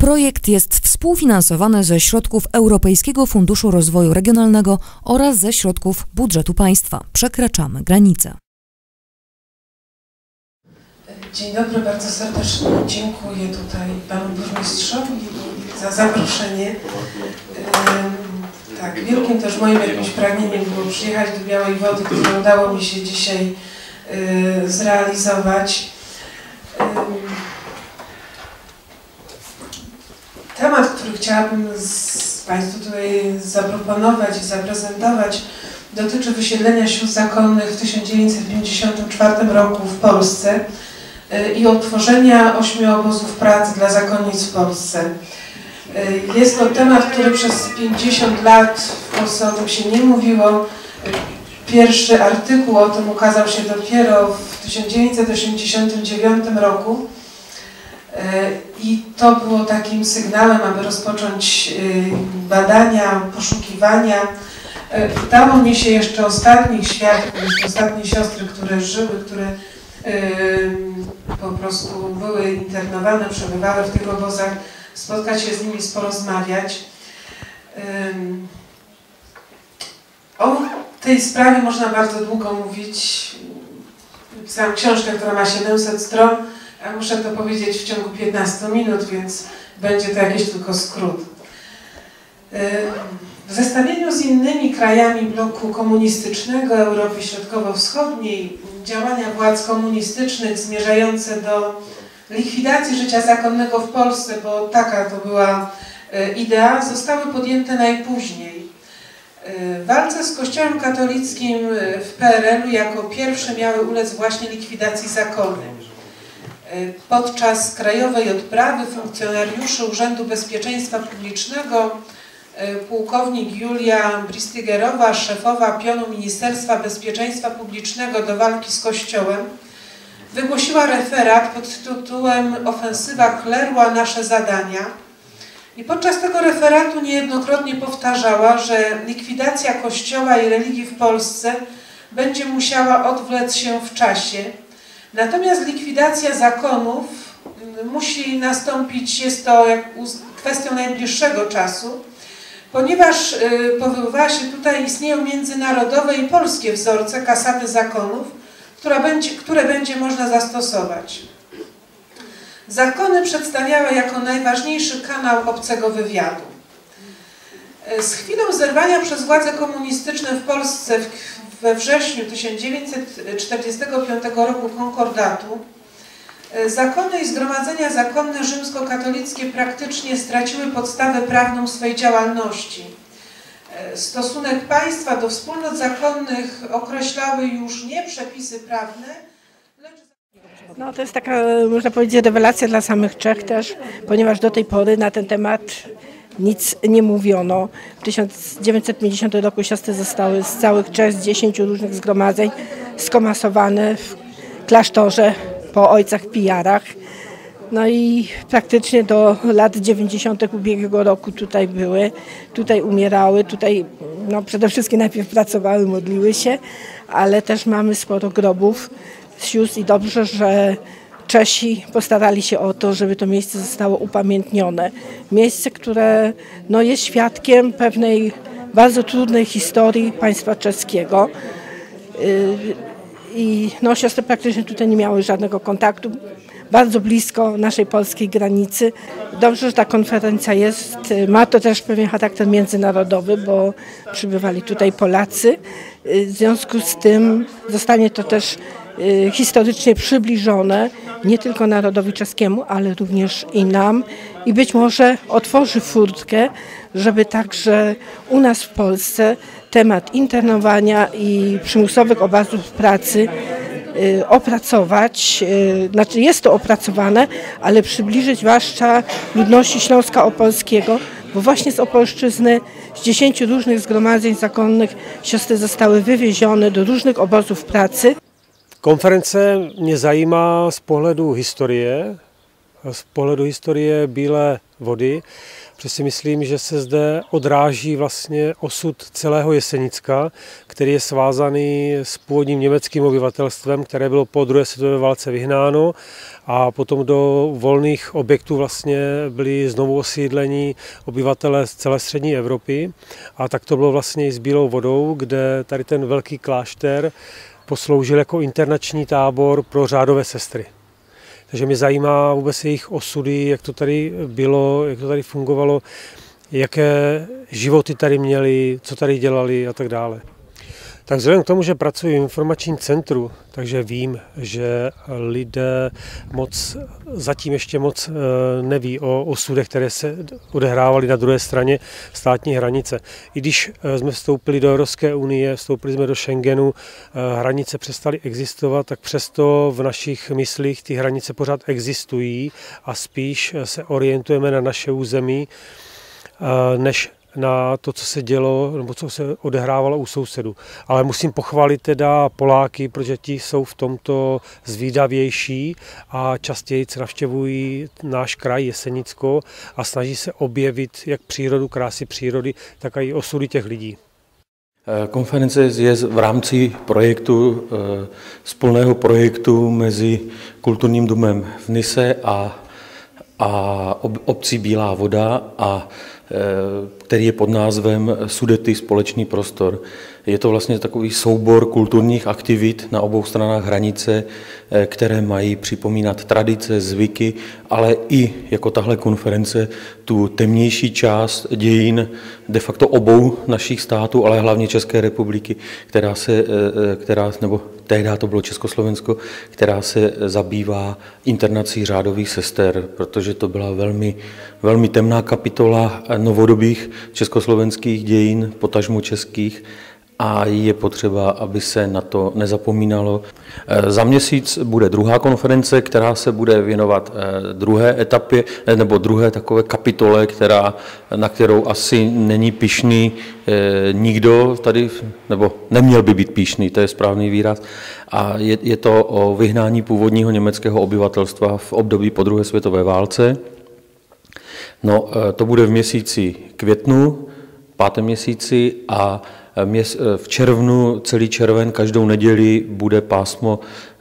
Projekt jest współfinansowany ze środków Europejskiego Funduszu Rozwoju Regionalnego oraz ze środków budżetu państwa. Przekraczamy granice. Dzień dobry, bardzo serdecznie dziękuję tutaj panu burmistrzowi za zaproszenie. Tak, wielkim też moim jakimś pragnieniem było przyjechać do Białej Wody, które udało mi się dzisiaj zrealizować. Temat, który chciałabym Państwu tutaj zaproponować i zaprezentować, dotyczy wysiedlenia sióstr zakonnych w 1954 roku w Polsce i utworzenia 8 obozów pracy dla zakonnic w Polsce. Jest to temat, który przez 50 lat w Polsce o tym się nie mówiło. Pierwszy artykuł o tym ukazał się dopiero w 1989 roku. I to było takim sygnałem, aby rozpocząć badania, poszukiwania. Udało mi się jeszcze ostatnich świadków, ostatnie siostry, które żyły, które po prostu były internowane, przebywały w tych obozach, spotkać się z nimi, porozmawiać. O tej sprawie można bardzo długo mówić. Pisałam książkę, która ma 700 stron. Ja muszę to powiedzieć w ciągu 15 minut, więc będzie to jakiś tylko skrót. W zestawieniu z innymi krajami bloku komunistycznego, Europy Środkowo-Wschodniej, działania władz komunistycznych zmierzające do likwidacji życia zakonnego w Polsce, bo taka to była idea, zostały podjęte najpóźniej. W walce z Kościołem katolickim w PRL-u jako pierwsze miały ulec właśnie likwidacji zakonu. Podczas krajowej odprawy funkcjonariuszy Urzędu Bezpieczeństwa Publicznego pułkownik Julia Bristygerowa, szefowa pionu Ministerstwa Bezpieczeństwa Publicznego do walki z Kościołem, wygłosiła referat pod tytułem „Ofensywa kleru a nasze zadania” i podczas tego referatu niejednokrotnie powtarzała, że likwidacja Kościoła i religii w Polsce będzie musiała odwlec się w czasie. Natomiast likwidacja zakonów musi nastąpić, jest to kwestią najbliższego czasu, ponieważ powoływała się tutaj, istnieją międzynarodowe i polskie wzorce kasady zakonów, które będzie można zastosować. Zakony przedstawiały jako najważniejszy kanał obcego wywiadu. Z chwilą zerwania przez władze komunistyczne w Polsce we wrześniu 1945 roku konkordatu, zakony i zgromadzenia zakonne rzymskokatolickie praktycznie straciły podstawę prawną swej działalności. Stosunek państwa do wspólnot zakonnych określały już nie przepisy prawne, lecz... No, to jest taka, można powiedzieć, rewelacja dla samych Czech też, ponieważ do tej pory na ten temat nic nie mówiono. W 1950 roku siostry zostały z całych Czech, z 10 różnych zgromadzeń skomasowane w klasztorze po ojcach pijarach. No i praktycznie do lat 90. ubiegłego roku tutaj były, tutaj umierały, tutaj no przede wszystkim najpierw pracowały, modliły się, ale też mamy sporo grobów sióstr i dobrze, że Czesi postarali się o to, żeby to miejsce zostało upamiętnione. Miejsce, które no, jest świadkiem pewnej bardzo trudnej historii państwa czeskiego. I no, siostry praktycznie tutaj nie miały żadnego kontaktu. Bardzo blisko naszej polskiej granicy. Dobrze, że ta konferencja jest. Ma to też pewien charakter międzynarodowy, bo przybywali tutaj Polacy. W związku z tym zostanie to też historycznie przybliżone nie tylko narodowi czeskiemu, ale również i nam. I być może otworzy furtkę, żeby także u nas w Polsce temat internowania i przymusowych obozów pracy opracować, znaczy jest to opracowane, ale przybliżyć zwłaszcza ludności Śląska Opolskiego, bo właśnie z Opolszczyzny, z 10 różnych zgromadzeń zakonnych siostry zostały wywiezione do różnych obozów pracy. Konference mě zajímá z pohledu historie, z pohledu historie Bílé vody, protože si myslím, že se zde odráží vlastně osud celého Jesenicka, který je svázaný s původním německým obyvatelstvem, které bylo po druhé světové válce vyhnáno a potom do volných objektů vlastně byli znovu osídlení obyvatelé z celé střední Evropy. A tak to bylo vlastně i s Bílou vodou, kde tady ten velký klášter posloužil jako internační tábor pro řádové sestry. Takže mě zajímá vůbec jejich osudy, jak to tady bylo, jak to tady fungovalo, jaké životy tady měli, co tady dělali a tak dále. Tak vzhledem k tomu, že pracuji v informačním centru, takže vím, že lidé zatím ještě moc neví o osudech, které se odehrávaly na druhé straně státní hranice. I když jsme vstoupili do Evropské unie, vstoupili jsme do Schengenu, hranice přestaly existovat, tak přesto v našich myslích ty hranice pořád existují a spíš se orientujeme na naše území, než na to, co se dělo, nebo co se odehrávalo u sousedů. Ale musím pochválit teda Poláky, protože ti jsou v tomto zvídavější a častěji navštěvují náš kraj Jesenicko a snaží se objevit jak přírodu, krásy přírody, tak i osudy těch lidí. Konference je v rámci projektu, spolného projektu mezi Kulturním domem v Nyse a obcí Bílá voda, který je pod názvem Sudety společný prostor. Je to vlastně takový soubor kulturních aktivit na obou stranách hranice, které mají připomínat tradice, zvyky, ale i jako tahle konference tu temnější část dějin de facto obou našich států, ale hlavně České republiky, nebo tehdy to bylo Československo, která se zabývá internací řádových sester, protože to byla velmi, velmi temná kapitola novodobých československých dějin, potažmo českých, a je potřeba, aby se na to nezapomínalo. Za měsíc bude druhá konference, která se bude věnovat druhé etapě, nebo druhé takové kapitole, na kterou asi není pyšný nikdo tady, nebo neměl by být pyšný, to je správný výraz. A je to o vyhnání původního německého obyvatelstva v období po druhé světové válce. No, to bude v měsíci květnu, 5. měsíci, a v červnu, celý červen, každou neděli bude pásmo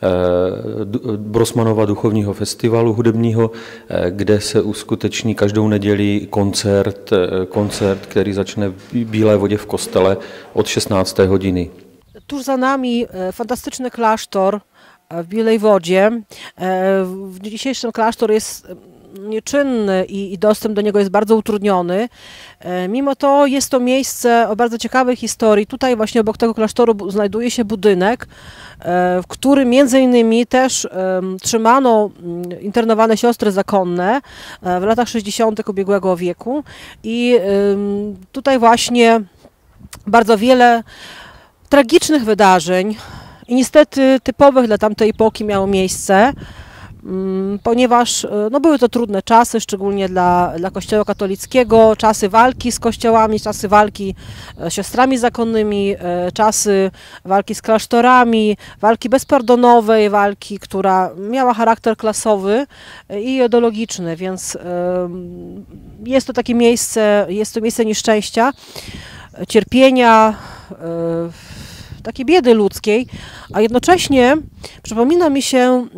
Brosmanova duchovního festivalu hudebního, kde se uskuteční každou neděli koncert, který začne v Bílé vodě v kostele od 16. hodiny. Tuż za nami fantastyczny klasztor w Białej Wodzie. W dniu dzisiejszym klasztor jest nieczynny i dostęp do niego jest bardzo utrudniony. Mimo to jest to miejsce o bardzo ciekawej historii. Tutaj właśnie obok tego klasztoru znajduje się budynek, w którym między innymi też trzymano internowane siostry zakonne w latach 60. ubiegłego wieku. I tutaj właśnie bardzo wiele tragicznych wydarzeń i niestety typowych dla tamtej epoki miało miejsce, ponieważ były to trudne czasy, szczególnie dla Kościoła katolickiego, czasy walki z kościołami, czasy walki z siostrami zakonnymi, czasy walki z klasztorami, walki bezpardonowej, walki, która miała charakter klasowy i ideologiczny, więc jest to takie miejsce, nieszczęścia, cierpienia, takiej biedy ludzkiej, a jednocześnie przypomina mi się,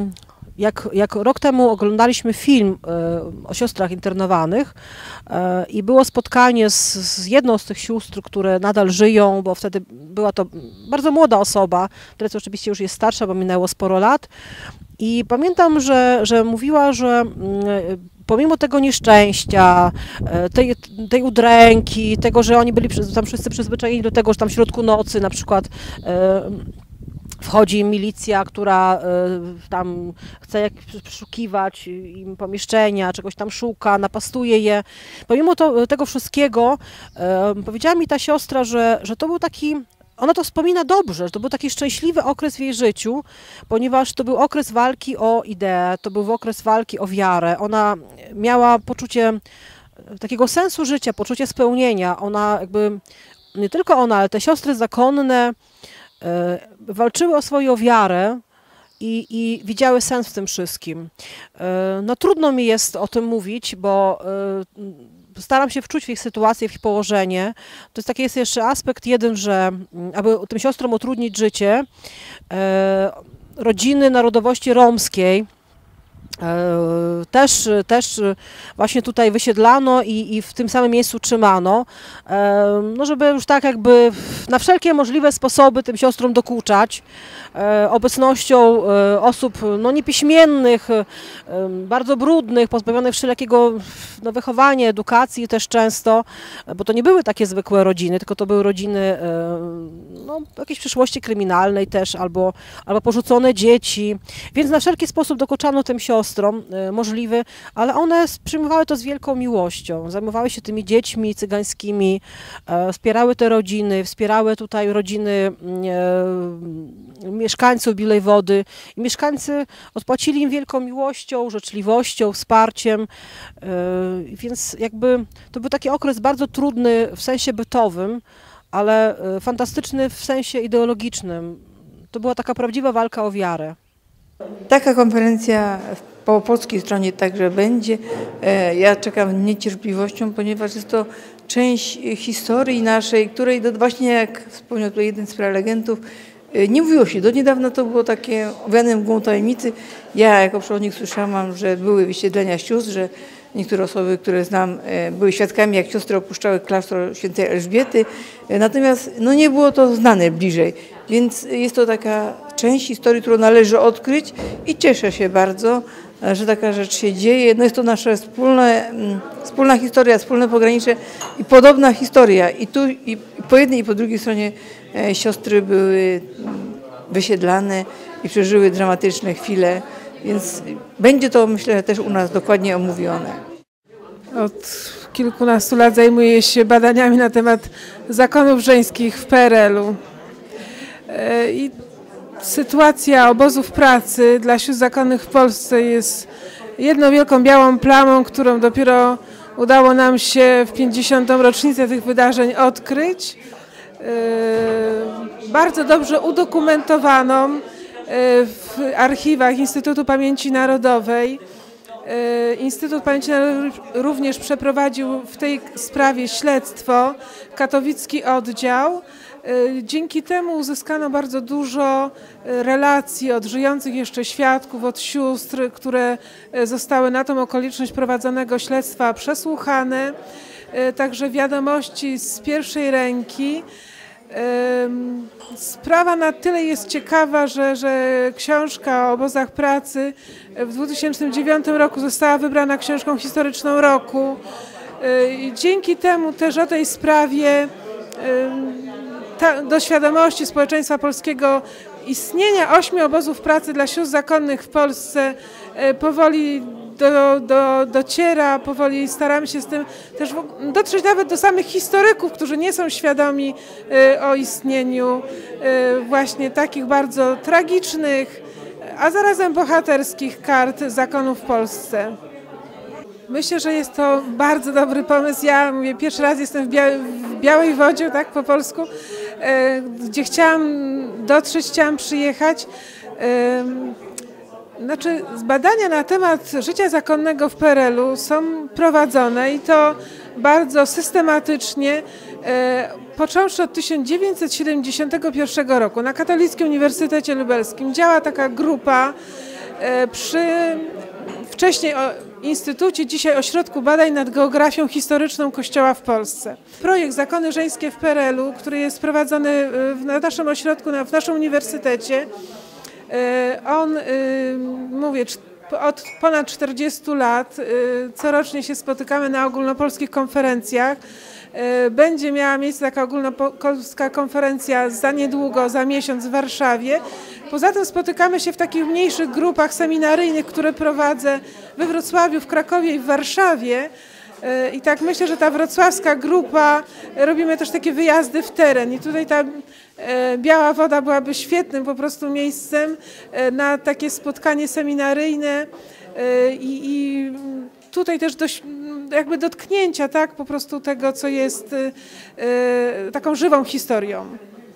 jak rok temu oglądaliśmy film o siostrach internowanych i było spotkanie z jedną z tych sióstr, które nadal żyją, bo wtedy była to bardzo młoda osoba, teraz oczywiście już jest starsza, bo minęło sporo lat, i pamiętam, że mówiła, że pomimo tego nieszczęścia, tej udręki, tego, że oni byli tam wszyscy przyzwyczajeni do tego, że tam w środku nocy na przykład wchodzi milicja, która tam chce przeszukiwać im pomieszczenia, czegoś tam szuka, napastuje je. Pomimo tego wszystkiego powiedziała mi ta siostra, że to był taki, ona to wspomina dobrze, że to był taki szczęśliwy okres w jej życiu, ponieważ to był okres walki o ideę, to był okres walki o wiarę. Ona miała poczucie takiego sensu życia, poczucie spełnienia. Ona nie tylko ona, ale te siostry zakonne walczyły o swoją wiarę i widziały sens w tym wszystkim. No trudno mi jest o tym mówić, bo staram się wczuć w ich sytuację, w ich położenie. To jest taki jest jeszcze aspekt jeden, że aby tym siostrom utrudnić życie, rodziny narodowości romskiej też właśnie tutaj wysiedlano i w tym samym miejscu trzymano, no żeby już tak jakby na wszelkie możliwe sposoby tym siostrom dokuczać, obecnością osób no, niepiśmiennych, bardzo brudnych, pozbawionych wszelkiego no, wychowania, edukacji też często, bo to nie były takie zwykłe rodziny, tylko to były rodziny no, jakiejś przyszłości kryminalnej też, albo porzucone dzieci, więc na wszelki sposób dokuczano tym siostrom możliwy, ale one przyjmowały to z wielką miłością, zajmowały się tymi dziećmi cygańskimi, wspierały te rodziny, wspierały tutaj rodziny mieszkańców Białej Wody i mieszkańcy odpłacili im wielką miłością, życzliwością, wsparciem, więc jakby to był taki okres bardzo trudny w sensie bytowym, ale fantastyczny w sensie ideologicznym. To była taka prawdziwa walka o wiarę. Taka konferencja po polskiej stronie także będzie. Ja czekam z niecierpliwością, ponieważ jest to część historii naszej, której właśnie jak wspomniał tutaj jeden z prelegentów, nie mówiło się. Do niedawna to było takie owiane mgłą tajemnicy. Ja jako przewodnik słyszałam, że były wysiedlenia sióstr, że niektóre osoby, które znam, były świadkami, jak siostry opuszczały klasztor świętej Elżbiety. Natomiast no, nie było to znane bliżej. Więc jest to taka część historii, którą należy odkryć i cieszę się bardzo, że taka rzecz się dzieje. No jest to nasza wspólna historia, wspólne pogranicze i podobna historia. I tu i po jednej i po drugiej stronie siostry były wysiedlane i przeżyły dramatyczne chwile, więc będzie to, myślę, też u nas dokładnie omówione. Od kilkunastu lat zajmuję się badaniami na temat zakonów żeńskich w PRL-u. I sytuacja obozów pracy dla sióstr zakonnych w Polsce jest jedną wielką białą plamą, którą dopiero udało nam się w 50. rocznicę tych wydarzeń odkryć. Bardzo dobrze udokumentowaną w archiwach Instytutu Pamięci Narodowej. Instytut Pamięci Narodowej również przeprowadził w tej sprawie śledztwo, katowicki oddział. Dzięki temu uzyskano bardzo dużo relacji od żyjących jeszcze świadków, od sióstr, które zostały na tą okoliczność prowadzonego śledztwa przesłuchane. Także wiadomości z pierwszej ręki. Sprawa na tyle jest ciekawa, że książka o obozach pracy w 2009 roku została wybrana książką historyczną roku. Dzięki temu też o tej sprawie do świadomości społeczeństwa polskiego istnienia 8 obozów pracy dla sióstr zakonnych w Polsce powoli dociera, powoli staramy się z tym też dotrzeć nawet do samych historyków, którzy nie są świadomi o istnieniu właśnie takich bardzo tragicznych, a zarazem bohaterskich kart zakonu w Polsce. Myślę, że jest to bardzo dobry pomysł. Ja mówię, pierwszy raz jestem w Białej Wodzie, tak po polsku, gdzie chciałam dotrzeć, chciałam przyjechać. Znaczy, badania na temat życia zakonnego w PRL-u są prowadzone i to bardzo systematycznie, począwszy od 1971 roku. Na Katolickim Uniwersytecie Lubelskim działa taka grupa przy wcześniej Instytucie, dzisiaj Ośrodku Badań nad Geografią Historyczną Kościoła w Polsce. Projekt Zakony Żeńskie w PRL-u, który jest prowadzony na naszym ośrodku, w naszym uniwersytecie, on, mówię, od ponad 40 lat corocznie się spotykamy na ogólnopolskich konferencjach. Będzie miała miejsce taka ogólnopolska konferencja za niedługo, za miesiąc w Warszawie. Poza tym spotykamy się w takich mniejszych grupach seminaryjnych, które prowadzę we Wrocławiu, w Krakowie i w Warszawie. I tak myślę, że ta wrocławska grupa, robimy też takie wyjazdy w teren i tutaj ta Biała Woda byłaby świetnym po prostu miejscem na takie spotkanie seminaryjne i tutaj też jakby dotknięcia, tak, po prostu tego, co jest taką żywą historią.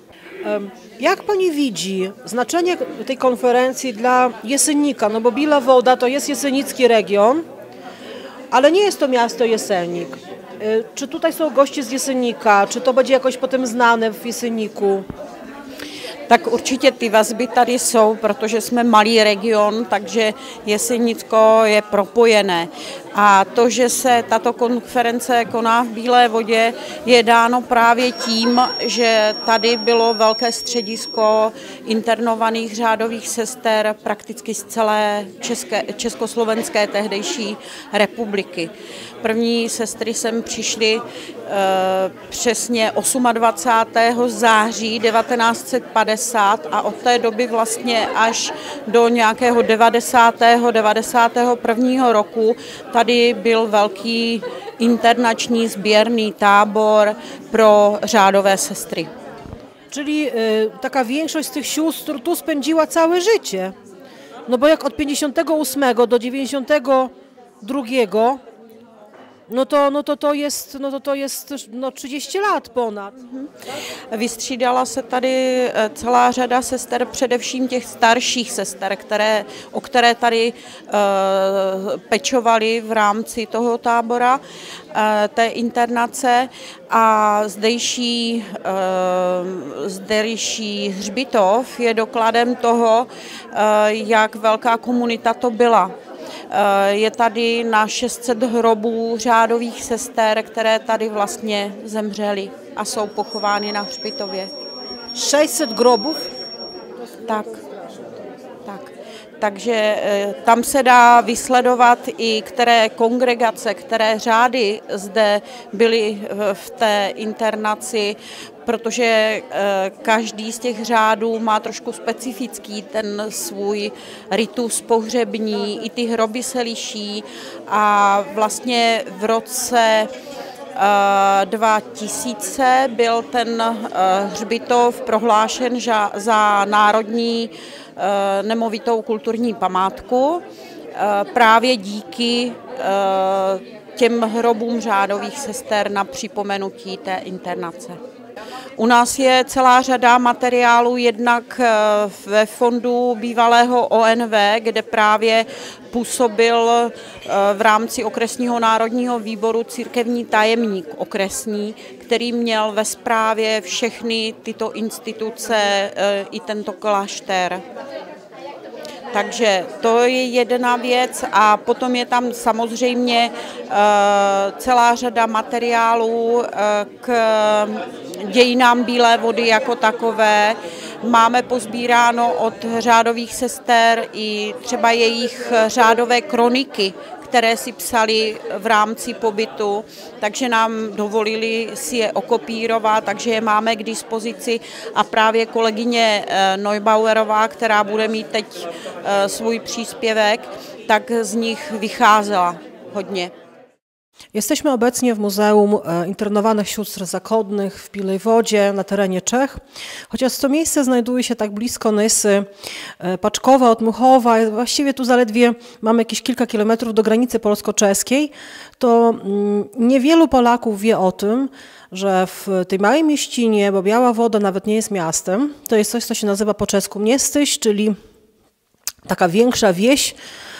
Jak pani widzi znaczenie tej konferencji dla Jesenika? No bo Bila Woda to jest jesenicki region, ale nie jest to miasto Jesenik. Czy tutaj są goście z Jesenika? Czy to będzie jakoś potem znane v Jeseniku? Tak určitě ty vazby tady jsou, protože jsme malý region, takže Jesenicko je propojené. A to, že se tato konference koná v Bílé Vodě, je dáno právě tím, že tady bylo velké středisko internovaných řádových sester prakticky z celé československé tehdejší republiky. První sestry sem přišly přesně 28. září 1950 a od té doby vlastně až do nějakého 91. roku tady byl velký internační sběrný tábor pro řádové sestry. Czyli taka większość z tych sióstr tu spędziła całe życie. No bo jak od 58 do 92, to jest 30 lat ponad. Vystřídala se tady celá řada sester, především těch starších sester, o které tady pečovali v rámci toho tábora, té internace, a zdejší hřbitov je dokladem toho, jak velká komunita to byla. Je tady na 600 hrobů řádových sester, které tady vlastně zemřely a jsou pochovány na hřbitově. 600 grobů? Tak. Takže tam se dá vysledovat i které kongregace, které řády zde byly v té internaci, protože každý z těch řádů má trošku specifický ten svůj ritus pohřební, i ty hroby se liší a vlastně v roce 2000 byl ten hřbitov prohlášen za národní nemovitou kulturní památku právě díky těm hrobům řádových sester na připomenutí té internace. U nás je celá řada materiálů jednak ve fondu bývalého ONV, kde právě působil v rámci okresního národního výboru církevní tajemník okresní, který měl ve správě všechny tyto instituce i tento klášter. Takže to je jedna věc a potom je tam samozřejmě celá řada materiálů k dějinám Bílé Vody jako takové. Máme pozbíráno od řádových sester i třeba jejich řádové kroniky, které si psali v rámci pobytu, takže nám dovolili si je okopírovat, takže je máme k dispozici a právě kolegyně Neubauerová, která bude mít teď svůj příspěvek, tak z nich vycházela hodně. Jesteśmy obecnie w Muzeum Internowanych Sióstr Zakonnych w Białej Wodzie na terenie Czech. Chociaż to miejsce znajduje się tak blisko Nysy, Paczkowa od Muchowa, właściwie tu zaledwie mamy jakieś kilka kilometrów do granicy polsko-czeskiej, to niewielu Polaków wie o tym, że w tej małej mieścinie, bo Biała Woda nawet nie jest miastem, to jest coś, co się nazywa po czesku Městyš, czyli taka większa wieś,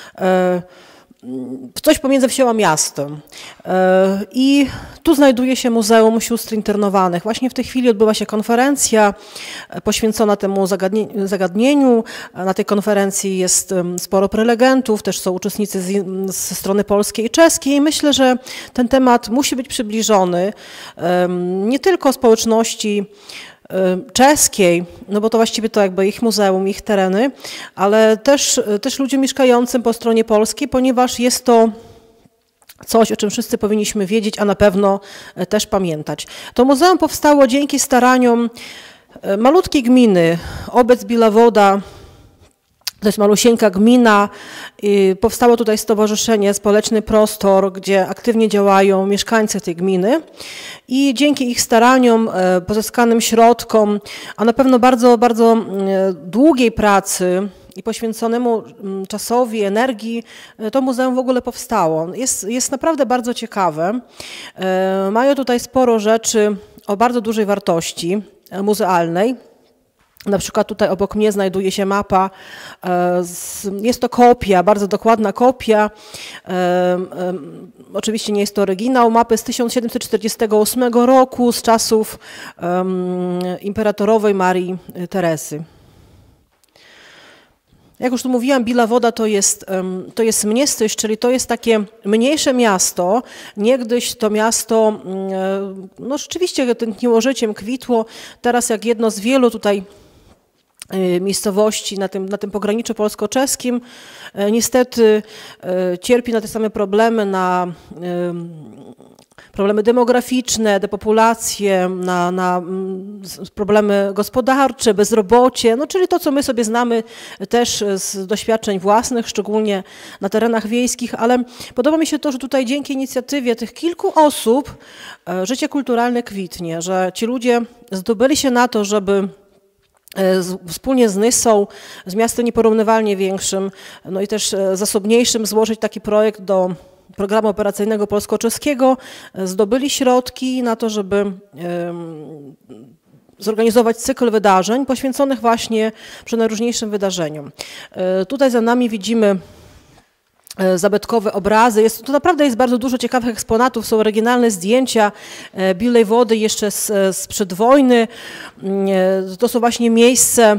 coś pomiędzy wsią a miastem. I tu znajduje się Muzeum Sióstr Internowanych. Właśnie w tej chwili odbywa się konferencja poświęcona temu zagadnieniu. Na tej konferencji jest sporo prelegentów, też są uczestnicy ze strony polskiej i czeskiej. Myślę, że ten temat musi być przybliżony nie tylko społeczności czeskiej, no bo to właściwie to jakby ich muzeum, ich tereny, ale też ludziom mieszkającym po stronie polskiej, ponieważ jest to coś, o czym wszyscy powinniśmy wiedzieć, a na pewno też pamiętać. To muzeum powstało dzięki staraniom malutkiej gminy, Obec Biała Woda. To jest malusieńka gmina. Powstało tutaj stowarzyszenie Społeczny Prostor, gdzie aktywnie działają mieszkańcy tej gminy i dzięki ich staraniom, pozyskanym środkom, a na pewno bardzo, bardzo długiej pracy i poświęconemu czasowi, energii, to muzeum w ogóle powstało. Jest naprawdę bardzo ciekawe. Mają tutaj sporo rzeczy o bardzo dużej wartości muzealnej. Na przykład tutaj obok mnie znajduje się mapa, jest to kopia, bardzo dokładna kopia, oczywiście nie jest to oryginał, mapy z 1748 roku, z czasów imperatorowej Marii Teresy. Jak już tu mówiłam, Bila Woda to jest Mniestyś, czyli to jest takie mniejsze miasto. Niegdyś to miasto no rzeczywiście tętniło życiem, kwitło. Teraz jak jedno z wielu tutaj miejscowości na tym pograniczu polsko-czeskim niestety cierpi na te same problemy, na problemy demograficzne, depopulację, na problemy gospodarcze, bezrobocie, no czyli to, co my sobie znamy też z doświadczeń własnych, szczególnie na terenach wiejskich, ale podoba mi się to, że tutaj dzięki inicjatywie tych kilku osób życie kulturalne kwitnie, że ci ludzie zdobyli się na to, żeby wspólnie z Nysą, z miastem nieporównywalnie większym, no i też zasobniejszym złożyć taki projekt do programu operacyjnego polsko-czeskiego, zdobyli środki na to, żeby zorganizować cykl wydarzeń poświęconych właśnie przenajróżniejszym wydarzeniom. Tutaj za nami widzimy zabytkowe obrazy. Tu naprawdę jest bardzo dużo ciekawych eksponatów, są oryginalne zdjęcia Bilej Wody jeszcze sprzed wojny. To są właśnie miejsce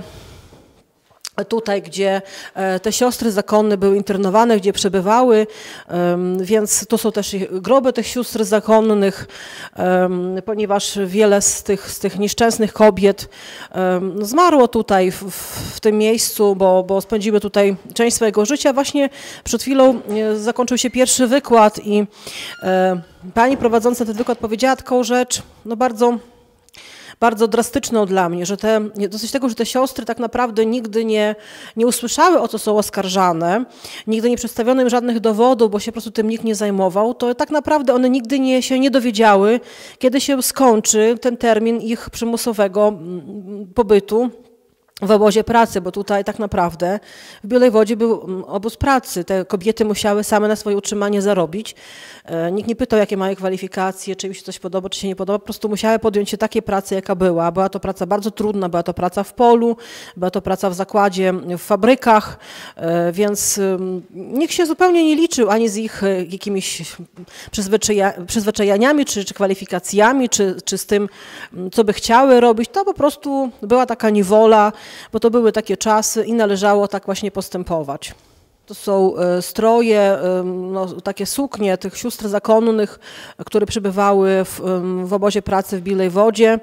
tutaj, gdzie te siostry zakonne były internowane, gdzie przebywały, więc to są też groby tych sióstr zakonnych, ponieważ wiele z tych nieszczęsnych kobiet zmarło tutaj w tym miejscu, bo spędziły tutaj część swojego życia. Właśnie przed chwilą zakończył się pierwszy wykład i pani prowadząca ten wykład powiedziała taką rzecz, no bardzo drastyczną dla mnie, że dosyć tego, że te siostry tak naprawdę nigdy nie usłyszały, o co są oskarżane, nigdy nie przedstawiono im żadnych dowodów, bo się po prostu tym nikt nie zajmował, to tak naprawdę one nigdy się nie dowiedziały, kiedy się skończy ten termin ich przymusowego pobytu w obozie pracy, bo tutaj tak naprawdę w Białej Wodzie był obóz pracy. Te kobiety musiały same na swoje utrzymanie zarobić. Nikt nie pytał, jakie mają kwalifikacje, czy im się coś podoba, czy się nie podoba. Po prostu musiały podjąć się takiej pracy, jaka była. Była to praca bardzo trudna, była to praca w polu, była to praca w zakładzie, w fabrykach, więc nikt się zupełnie nie liczył ani z ich jakimiś przyzwyczajeniami, czy kwalifikacjami, czy z tym, co by chciały robić. To po prostu była taka niewola, bo to były takie czasy i należało tak właśnie postępować. To są stroje, no, takie suknie tych sióstr zakonnych, które przebywały w obozie pracy w Bilej Wodzie.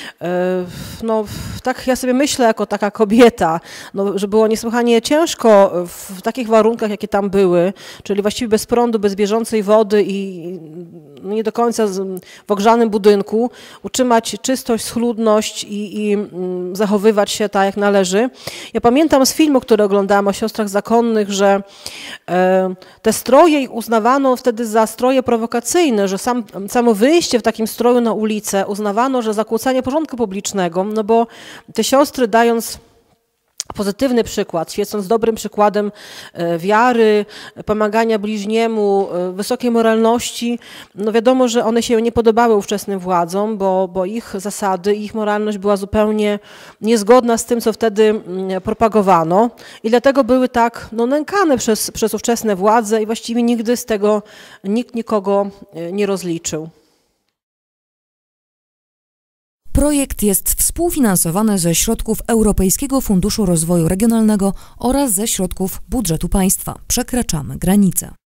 No, tak ja sobie myślę jako taka kobieta, no, że było niesłychanie ciężko w takich warunkach, jakie tam były, czyli właściwie bez prądu, bez bieżącej wody i nie do końca w ogrzanym budynku, utrzymać czystość, schludność i zachowywać się tak, jak należy. Ja pamiętam z filmu, który oglądałam o siostrach zakonnych, że te stroje ich uznawano wtedy za stroje prowokacyjne, że samo wyjście w takim stroju na ulicę uznawano, że zakłócanie porządku publicznego, no bo te siostry, dając pozytywny przykład, świecąc dobrym przykładem wiary, pomagania bliźniemu, wysokiej moralności, no wiadomo, że one się nie podobały ówczesnym władzom, bo ich zasady, ich moralność była zupełnie niezgodna z tym, co wtedy propagowano i dlatego były tak nękane przez ówczesne władze i właściwie nigdy z tego nikt nikogo nie rozliczył. Projekt jest współfinansowany ze środków Europejskiego Funduszu Rozwoju Regionalnego oraz ze środków budżetu państwa. Przekraczamy granice.